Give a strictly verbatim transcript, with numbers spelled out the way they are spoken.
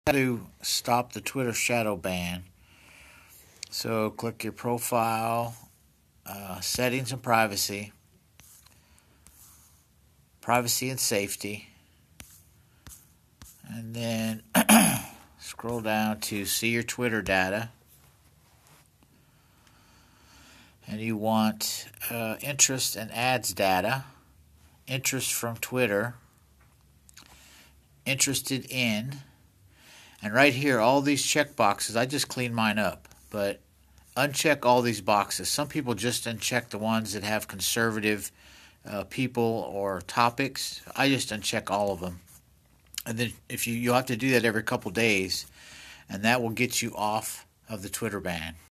to stop the Twitter shadow ban. So click your profile, uh, settings and privacy, privacy and safety, and then scroll down to see your Twitter data. And you want uh, interest and ads data, interest from Twitter, interested in, and right here, all these check boxes, I just cleaned mine up, but uncheck all these boxes. Some people just uncheck the ones that have conservative uh, people or topics. I just uncheck all of them. And then if you, you'll have to do that every couple days, and that will get you off of the Twitter ban.